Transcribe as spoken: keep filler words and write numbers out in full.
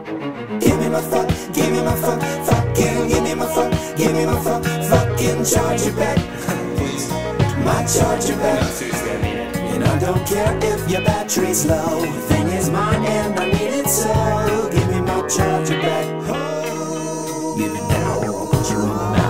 Give me my fuck, give me my fuck, fucking, give me my fuck, give me my fuck, fucking charger back. Please, my charger back. No, seriously, I mean it. And I don't care if your battery's low. The thing is mine and I need it so. Give me my charger back. Give it now or I'll put you in the mouth.